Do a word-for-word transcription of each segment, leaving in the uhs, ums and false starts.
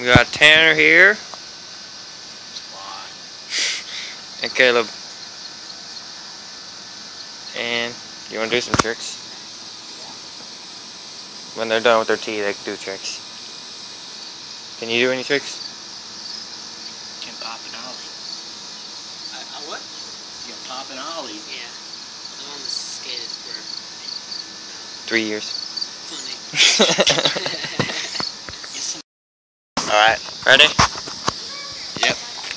We got Tanner here. And Caleb. And you want to do some tricks? When they're done with their tea, they can do tricks. Can you do any tricks? Can pop an ollie. I, I what? You can pop an ollie. Yeah. I almost skated for Three years. funny. Alright, ready? Yep.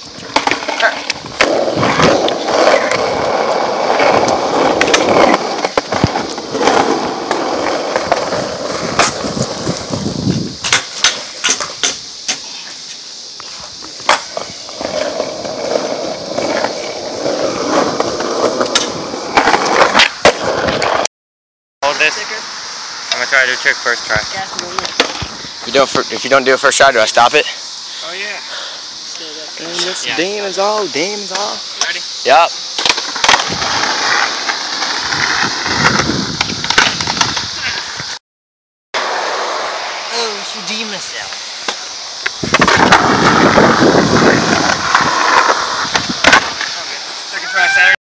Hold this. I'm gonna try to do a trick first try. If you don't, if you don't do it first try, do I stop it? Oh yeah. And this Yeah. demons all, demons all. Ready? Yup. Oh, she redeemed herself.